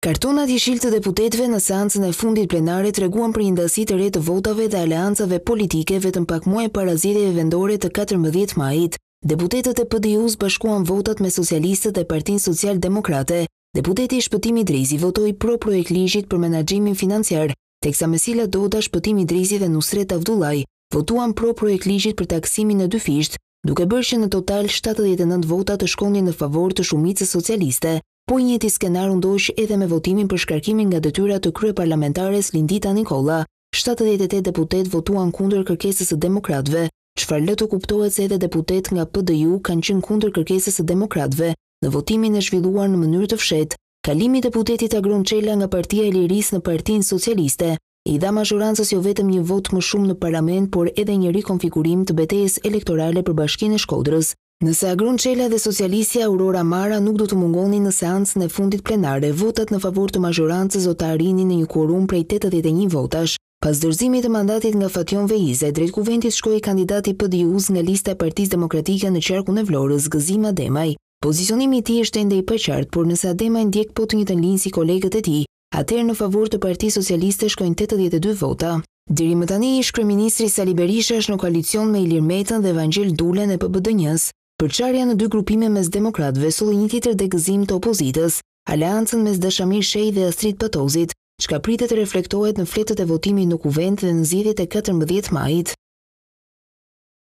Kartonat jeshil të deputetëve në seancën e fundit plenare treguan për një ndasi të re të votave dhe aleancave politike vetëm pak muaj para zgjedhjeve vendore të 14 majit. Deputetët e PDI-s bashkuan votat me socialistët e Partinë Social-Demokrate. Deputeti i Shpëtimi Idrizi votoi pro projekt ligjit për menaxhimin financiar, teksa Mesila Doda, Shpëtimi Idrizi dhe Nusret Avdullaj votuan pro projekt ligjit për taksimin e dyfisht, duke bërë që në total 79 vota të shkonin në favor të shumicës socialiste. Po i njëjti skenar u ndoq edhe me votimin për shkarkimin nga detyrat të kryeparlamentares Lindita Nikolla. 78 deputet votuan kundër kërkesës së demokratëve, çfarë lë të kuptohet se edhe deputet nga PDI-u kanë qenë kundër kërkesës së demokratëve në votimin e zhvilluar në mënyrë të fshehtë. Kalimi i deputetit Agron Çela nga Partia e Lirisë në Partinë Socialiste i dha mazhorancës jo vetëm një vot më shumë në parlament, por edhe një rikonfigurim të betejës elektorale për Bashkinë e Shkodrës. Nëse Agron Çela dhe socialistja Aurora Mara nuk do të mungonin në seancën e fundit plenare, votat në favor të mazhorancës do të arrinin në një quorum prej 81 votash. Pas dorëzimit të mandatit nga Fatjon Veize, drejt kuventit shkoi kandidati i PDI-s nga lista e Partisë Demokratike në qarkun e Vlorës, Gëzim Ademaj. Pozicionimi i tij është ende i paqartë, por nëse Ademaj ndjek po të njëjtën linjë si kolegët e tij, atëherë në favor të Partisë Socialiste shkojnë 82 vota. Deri më tani ish-kryeministri Sali Berisha është në koalicion me Ilir Metën dhe Evangjel Dulen e PBDN-s. Përçarja në dy grupime mes demokratëve solli një tjetër degëzim të opozitës, aleancën mes Dashamir Shej dhe Astrid Patozit, çka pritet të reflektohet në fletët e votimit në kuvent dhe në zgjedhjet e 14 majit.